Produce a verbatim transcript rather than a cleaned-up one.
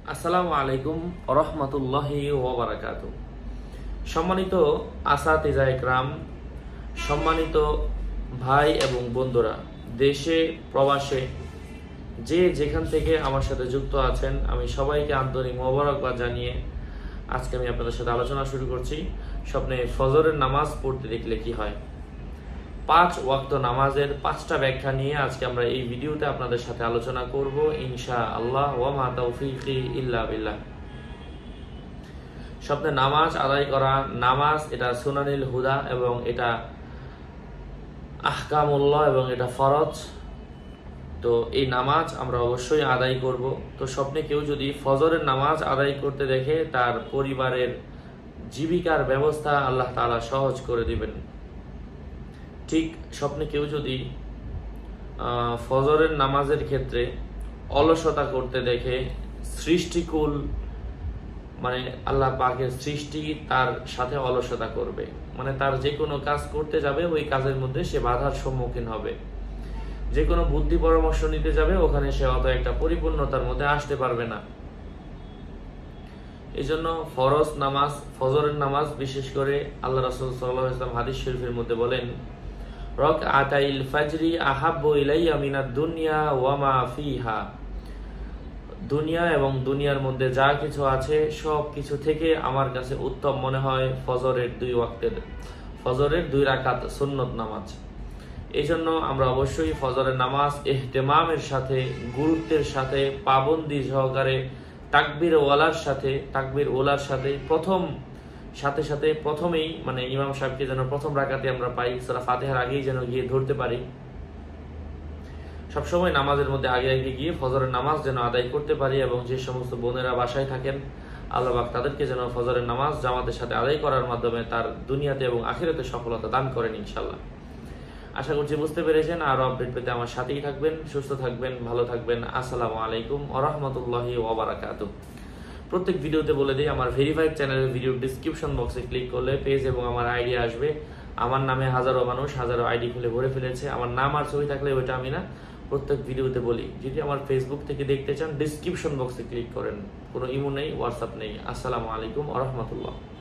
আসসালামু আলাইকুম রহমতুল্লাহি ওয়া বারাকাতুহু। সম্মানিত আসাতিজা ইকরাম, সম্মানিত ভাই এবং বন্ধুরা, দেশে প্রবাসে যে যেখান থেকে আমার সাথে যুক্ত আছেন, আমি সবাইকে আন্তরিক মোবারকবাদ জানিয়ে আজকে আমি আপনাদের সাথে আলোচনা শুরু করছি। স্বপ্নে ফজরের নামাজ পড়তে দেখলে কি হয়, পাঁচ ওয়াক্ত নামাজের পাঁচটা ব্যাখ্যা নিয়ে আজকে আমরা এই ভিডিওতে আপনাদের সাথে আলোচনা করব ইনশাআল্লাহ। ওয়া মা তাওফীকি ইল্লা বিল্লাহ। স্বপ্নে নামাজ আদায় করা, নামাজ এটা সুনানিল হুদা এবং এটা আহকামুল্লাহ এবং এটা ফরজ। তো এই নামাজ আমরা অবশ্যই আদায় করব। তো স্বপ্নে কেউ যদি ফজরের নামাজ আদায় করতে দেখে, তার পরিবারের জীবিকার ব্যবস্থা আল্লাহ তাআলা সহজ করে দিবেন। ঠিক স্বপ্নে কেউ যদি ফজরের নামাজের ক্ষেত্রে অলসতা করতে দেখে, সৃষ্টিকুল মানে আল্লাহ পাকের সৃষ্টি তার সাথে অলসতা করবে, মানে তার যে কোনো কাজ করতে যাবে ওই কাজের মধ্যে সে বাধার সম্মুখীন হবে, যে কোনো বুদ্ধি পরামর্শ নিতে যাবে ওখানে সে অত একটা পরিপূর্ণতার মধ্যে আসতে পারবে না। এই জন্য ফরজ নামাজ, ফজরের নামাজ বিশেষ করে আল্লাহ রাসূল সাল্লাল্লাহু আলাইহি ওয়াসাল্লাম হাদিস শরীফের মধ্যে বলেন, রাকআতাইল ফাজরি আহাব্বু ইলাইয়া মিনাদ দুনিয়া ওয়া মা ফিহা। দুনিয়া এবং দুনিয়ার মধ্যে যা কিছু আছে সব কিছু থেকে আমার কাছে উত্তম মনে হয় ফজরের দুই ওয়াক্তের ফজরের দুই রাকাত সুন্নত নামাজ। এই জন্য আমরা অবশ্যই ফজরের নামাজ ইহতিমামের সাথে, গুরুত্বের সাথে, পাবন্দি সহকারে, তাকবীর ওয়ালার সাথে তাকবীর ওলার সাথে প্রথম সাথে সাথে প্রথমেই মানে ইমাম সাহেবকে যেন প্রথম রাকাতে আমরা পাই, সূরা ফাতিহার আগেই যেন গিয়ে ধরতে পারি। সবসময় নামাজের মধ্যে আগে আগে গিয়ে ফজরের নামাজ যেন আদায় করতে পারি। এবং যে সমস্ত বোনেরা বাসায় থাকেন, আল্লাহ পাক তাদেরকে যেন ফজরের নামাজ জামাতের সাথে আদায় করার মাধ্যমে তার দুনিয়াতে এবং আখিরাতে সফলতা দান করেন ইনশাআল্লাহ। আশা করছি বুঝতে পেরেছেন। আরো আপডেট পেতে আমার সাথেই থাকবেন। সুস্থ থাকবেন, ভালো থাকবেন। আসসালামু আলাইকুম ওয়া রাহমাতুল্লাহি ওয়া বারাকাতুহু। প্রত্যেক ভিডিওতে বলে দিই, আমার ভেরিফাইড চ্যানেলের ভিডিও ডিসক্রিপশন বক্সে ক্লিক করলে পেজ এবং আমার আইডি আসবে। আমার নামে হাজারো মানুষ হাজারো আইডি খুলে ভরে ফেলেছে। আমার নাম আর ছবি থাকলে ওইটা আমি না, প্রত্যেক ভিডিওতে বলি। যদি আমার ফেসবুক থেকে দেখতে চান, ডিসক্রিপশন বক্সে ক্লিক করেন। কোনো ইমো নেই, হোয়াটসঅ্যাপ নেই। আসসালামু আলাইকুম ওয়া রাহমাতুল্লাহ।